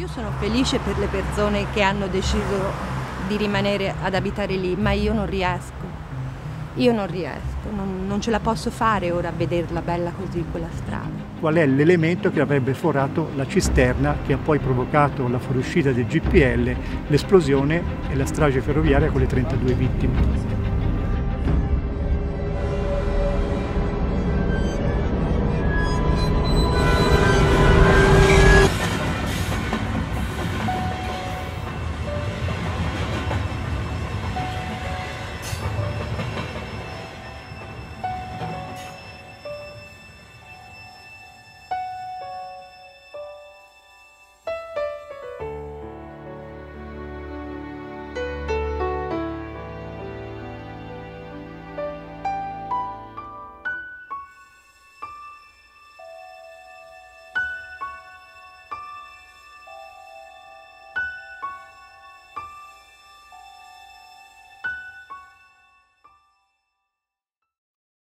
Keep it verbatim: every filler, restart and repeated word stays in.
sono felice per le persone che hanno deciso di rimanere ad abitare lì, ma io non riesco. Io non riesco, non, non ce la posso fare ora a vederla bella così quella strada. Qual è l'elemento che avrebbe forato la cisterna che ha poi provocato la fuoriuscita del G P L, l'esplosione e la strage ferroviaria con le trentadue vittime?